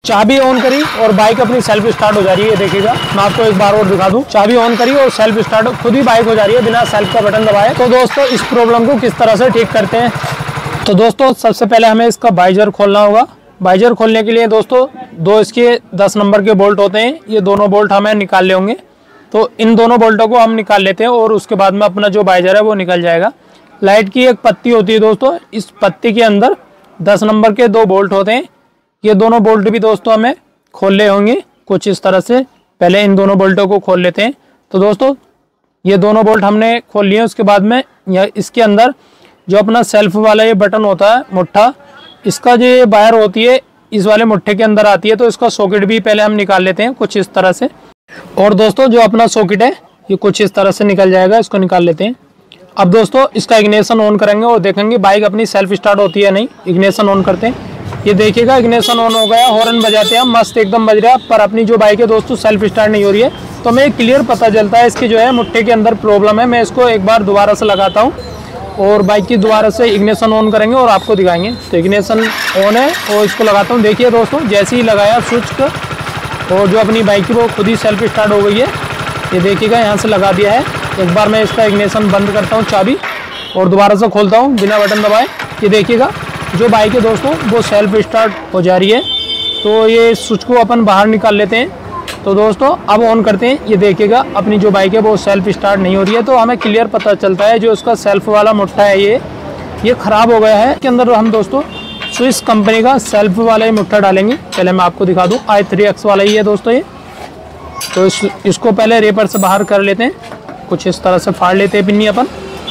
चाबी ऑन करी और बाइक अपनी सेल्फ स्टार्ट हो जा रही है। देखिएगा मैं आपको एक बार और दिखा दूं, चाबी ऑन करी और सेल्फ स्टार्ट खुद ही बाइक हो जा रही है बिना सेल्फ का बटन दबाए। तो दोस्तों इस प्रॉब्लम को किस तरह से ठीक करते हैं, तो दोस्तों सबसे पहले हमें इसका वाइजर खोलना होगा। वाइजर खोलने के लिए दोस्तों दो इसके 10 नंबर के बोल्ट होते हैं, ये दोनों बोल्ट हमें निकालने होंगे। तो इन दोनों बोल्टों को हम निकाल लेते हैं और उसके बाद में अपना जो वाइजर है वो निकल जाएगा। लाइट की एक पत्ती होती है दोस्तों, इस पत्ती के अंदर 10 नंबर के 2 बोल्ट होते हैं। ये दोनों बोल्ट भी दोस्तों हमें खोलने होंगे कुछ इस तरह से। पहले इन दोनों बोल्टों को खोल लेते हैं। तो दोस्तों ये दोनों बोल्ट हमने खोल लिए। उसके बाद में इसके अंदर जो अपना सेल्फ वाला ये बटन होता है मुट्ठा, इसका जो ये वायर होती है इस वाले मुट्ठे के अंदर आती है। तो इसका सॉकेट भी पहले हम निकाल लेते हैं कुछ इस तरह से। और दोस्तों जो अपना सॉकेट है ये कुछ इस तरह से निकल जाएगा, इसको निकाल लेते हैं। अब दोस्तों इसका इग्निशन ऑन करेंगे और देखेंगे बाइक अपनी सेल्फ स्टार्ट होती है नहीं। इग्निशन ऑन करते हैं, ये देखिएगा इग्निशन ऑन हो गया। हॉर्न बजाते हैं मस्त एकदम बज रहा है, पर अपनी जो बाइक है दोस्तों सेल्फ स्टार्ट नहीं हो रही है। तो हमें क्लियर पता चलता है इसकी जो है मुट्ठे के अंदर प्रॉब्लम है। मैं इसको एक बार दोबारा से लगाता हूँ और बाइक की दोबारा से इग्निशन ऑन करेंगे और आपको दिखाएंगे। तो इग्निशन ऑन है और इसको लगाता हूँ। देखिए दोस्तों जैसे ही लगाया स्विच का और जो अपनी बाइक की वो खुद ही सेल्फ स्टार्ट हो गई है। ये देखिएगा यहाँ से लगा दिया है। एक बार मैं इसका इग्निशन बंद करता हूँ चाबी और दोबारा से खोलता हूँ बिना बटन दबाए। ये देखिएगा जो बाइक है दोस्तों वो सेल्फ स्टार्ट हो जा रही है। तो ये स्विच को अपन बाहर निकाल लेते हैं। तो दोस्तों अब ऑन करते हैं। ये देखिएगा अपनी जो बाइक है वो सेल्फ स्टार्ट नहीं हो रही है। तो हमें क्लियर पता चलता है जो इसका सेल्फ वाला मुट्ठा है ये ख़राब हो गया है। इसके अंदर हम दोस्तों स्विस कंपनी का सेल्फ वाला ही मुट्ठा डालेंगे। पहले मैं आपको दिखा दूं, i3X वाला ही है दोस्तों ये। तो इसको पहले रेपर से बाहर कर लेते हैं, कुछ इस तरह से फाड़ लेते हैं पिन्नी अपन।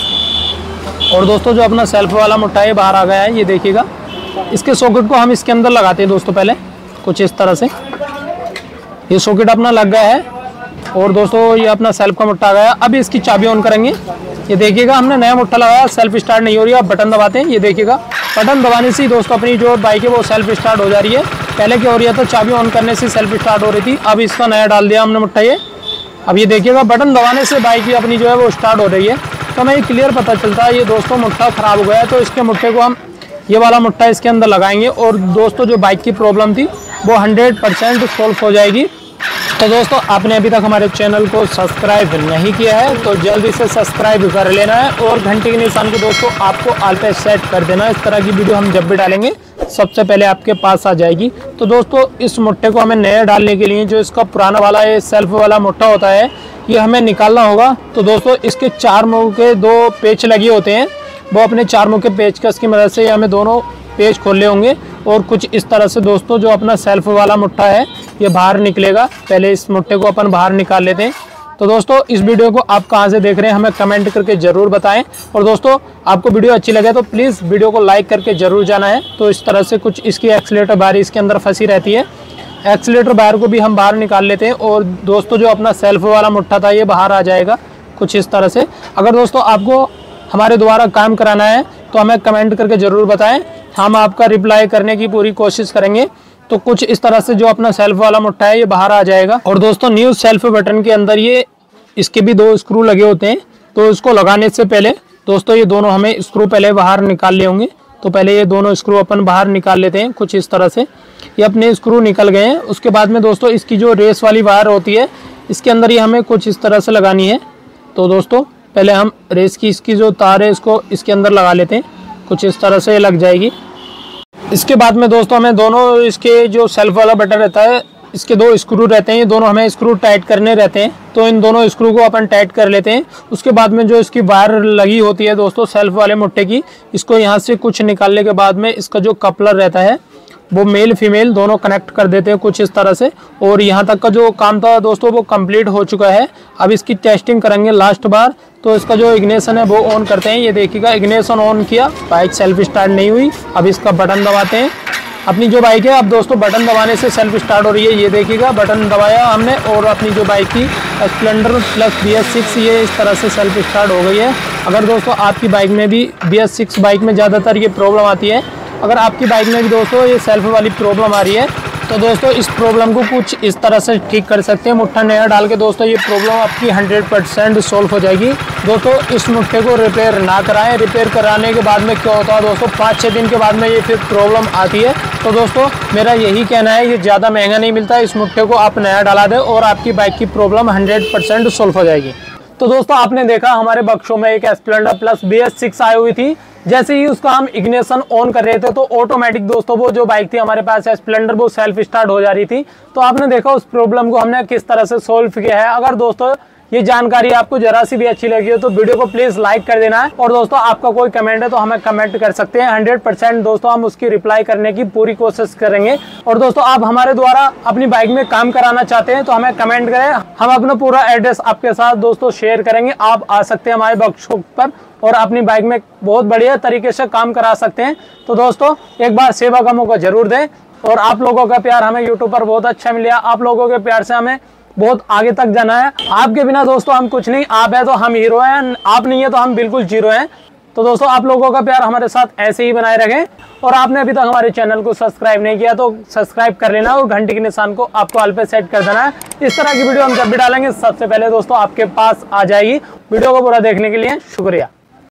और दोस्तों जो अपना सेल्फ वाला मुट्ठा है बाहर आ गया है। ये देखिएगा इसके सॉकेट को हम इसके अंदर लगाते हैं दोस्तों पहले कुछ इस तरह से। ये सॉकेट अपना लग गया है और दोस्तों ये अपना सेल्फ का मुट्ठा आ गया। अब इसकी चाबी ऑन करेंगे। ये देखिएगा हमने नया मुट्ठा लगाया, सेल्फ स्टार्ट नहीं हो रही है। अब बटन दबाते हैं। ये देखिएगा बटन दबाने से ही दोस्तों अपनी जो बाइक है वो सेल्फ स्टार्ट हो जा रही है। पहले क्या हो रही था, चाबी ऑन करने से सेल्फ स्टार्ट हो रही थी। अब इसका नया डाल दिया हमने मुट्ठा ये। अब ये देखिएगा बटन दबाने से बाइक की अपनी जो है वो स्टार्ट हो रही है। तो हमें क्लियर पता चलता है ये दोस्तों मुट्ठा ख़राब हो गया है। तो इसके मुट्ठे को हम ये वाला मुट्ठा इसके अंदर लगाएंगे और दोस्तों जो बाइक की प्रॉब्लम थी वो 100% सॉल्व हो जाएगी। तो दोस्तों आपने अभी तक हमारे चैनल को सब्सक्राइब नहीं किया है तो जल्दी से सब्सक्राइब कर लेना है और घंटे के निशान को दोस्तों आपको ऑल पे सेट कर देना है। इस तरह की वीडियो हम जब भी डालेंगे सबसे पहले आपके पास आ जाएगी। तो दोस्तों इस मुट्ठे को हमें नया डालने के लिए जो इसका पुराना वाला ये सेल्फ वाला मुट्ठा होता है ये हमें निकालना होगा। तो दोस्तों इसके 4 मुँह के 2 पेच लगे होते हैं, वो अपने 4 मुँह के पेचकस की मदद से हमें दोनों पेच खोलने होंगे। और कुछ इस तरह से दोस्तों जो अपना सेल्फ वाला मुट्ठा है ये बाहर निकलेगा। पहले इस मुट्ठे को अपन बाहर निकाल लेते हैं। तो दोस्तों इस वीडियो को आप कहां से देख रहे हैं हमें कमेंट करके ज़रूर बताएं। और दोस्तों आपको वीडियो अच्छी लगे तो प्लीज़ वीडियो को लाइक करके ज़रूर जाना है। तो इस तरह से कुछ इसकी एक्सीलेटर बार इसके अंदर फंसी रहती है। एक्सीलेटर बार को भी हम बाहर निकाल लेते हैं और दोस्तों जो अपना सेल्फ वाला मुट्ठा था ये बाहर आ जाएगा कुछ इस तरह से। अगर दोस्तों आपको हमारे द्वारा काम कराना है तो हमें कमेंट करके ज़रूर बताएं, हम आपका रिप्लाई करने की पूरी कोशिश करेंगे। तो कुछ इस तरह से जो अपना सेल्फ वाला मुट्ठा है ये बाहर आ जाएगा। और दोस्तों न्यू सेल्फ बटन के अंदर ये इसके भी 2 स्क्रू लगे होते हैं। तो इसको लगाने से पहले दोस्तों ये दोनों हमें स्क्रू पहले बाहर निकाल लिए होंगे। तो पहले ये दोनों स्क्रू अपन बाहर निकाल लेते हैं कुछ इस तरह से। ये अपने स्क्रू निकल गए हैं। उसके बाद में दोस्तों इसकी जो रेस वाली वायर होती है इसके अंदर ये हमें कुछ इस तरह से लगानी है। तो दोस्तों पहले हम रेस की इसकी जो तार है इसको इसके अंदर लगा लेते हैं, कुछ इस तरह से लग जाएगी। इसके बाद में दोस्तों हमें दोनों इसके जो सेल्फ वाला बटन रहता है इसके 2 स्क्रू रहते हैं, ये दोनों हमें स्क्रू टाइट करने रहते हैं। तो इन दोनों स्क्रू को अपन टाइट कर लेते हैं। उसके बाद में जो इसकी वायर लगी होती है दोस्तों सेल्फ वाले मुट्ठे की, इसको यहाँ से कुछ निकालने के बाद में इसका जो कपलर रहता है वो मेल फीमेल दोनों कनेक्ट कर देते हैं कुछ इस तरह से। और यहाँ तक का जो काम था दोस्तों वो कंप्लीट हो चुका है। अब इसकी टेस्टिंग करेंगे लास्ट बार। तो इसका जो इग्निशन है वो ऑन करते हैं। ये देखिएगा इग्निशन ऑन किया, बाइक सेल्फ स्टार्ट नहीं हुई। अब इसका बटन दबाते हैं। अपनी जो बाइक है अब दोस्तों बटन दबाने से सेल्फ स्टार्ट हो रही है। ये देखिएगा बटन दबाया हमने और अपनी जो बाइक की स्प्लेंडर प्लस BS6 ये इस तरह से सेल्फ स्टार्ट हो गई है। अगर दोस्तों आपकी बाइक में भी BS6 बाइक में ज़्यादातर ये प्रॉब्लम आती है, अगर आपकी बाइक में भी दोस्तों ये सेल्फ वाली प्रॉब्लम आ रही है तो दोस्तों इस प्रॉब्लम को कुछ इस तरह से ठीक कर सकते हैं। मुट्ठा नया डाल के दोस्तों ये प्रॉब्लम आपकी 100% सॉल्व हो जाएगी। दोस्तों इस मुट्ठे को रिपेयर ना कराएं। रिपेयर कराने के बाद में क्या होता है दोस्तों, 5-6 दिन के बाद में ये फिर प्रॉब्लम आती है। तो दोस्तों मेरा यही कहना है, ये ज़्यादा महंगा नहीं मिलता है। इस मुट्ठे को आप नया डाला दें और आपकी बाइक की प्रॉब्लम 100% सॉल्व हो जाएगी। तो दोस्तों आपने देखा हमारे वर्कशॉप में एक स्प्लेंडर प्लस BS6 आई हुई थी। जैसे ही उसका हम इग्निशन ऑन कर रहे थे तो ऑटोमेटिक दोस्तों वो जो बाइक थी हमारे पास स्प्लेंडर वो सेल्फ स्टार्ट हो जा रही थी। तो आपने देखा उस प्रॉब्लम को हमने किस तरह से सोल्व किया है। अगर दोस्तों ये जानकारी आपको जरा सी भी अच्छी लगी हो तो वीडियो को प्लीज लाइक कर देना है। और दोस्तों आपका कोई कमेंट है तो हमें कमेंट कर सकते हैं। 100% दोस्तों हम उसकी रिप्लाई करने की पूरी कोशिश करेंगे। और दोस्तों आप हमारे द्वारा अपनी बाइक में काम कराना चाहते हैं तो हमें कमेंट करें, हम अपना पूरा एड्रेस आपके साथ दोस्तों शेयर करेंगे। आप आ सकते हैं हमारे वर्कशॉप पर और अपनी बाइक में बहुत बढ़िया तरीके से काम करा सकते हैं। तो दोस्तों एक बार सेवा का मौका जरूर दें। और आप लोगों का प्यार हमें यूट्यूब पर बहुत अच्छा मिला। आप लोगों के प्यार से हमें बहुत आगे तक जाना है। आपके बिना दोस्तों हम कुछ नहीं, आप है तो हम हीरो हैं, आप नहीं है तो हम बिल्कुल जीरो हैं। तो दोस्तों आप लोगों का प्यार हमारे साथ ऐसे ही बनाए रखें। और आपने अभी तक हमारे चैनल को सब्सक्राइब नहीं किया तो सब्सक्राइब कर लेना और घंटे के निशान को आपको ऑल पे सेट कर देना है। इस तरह की वीडियो हम जब भी डालेंगे सबसे पहले दोस्तों आपके पास आ जाएगी। वीडियो को पूरा देखने के लिए शुक्रिया।